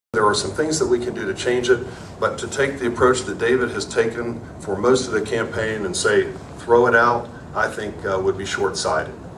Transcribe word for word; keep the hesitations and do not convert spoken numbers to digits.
There are some things that we can do to change it, but to take the approach that David has taken for most of the campaign and say, throw it out, I think uh, would be short-sighted.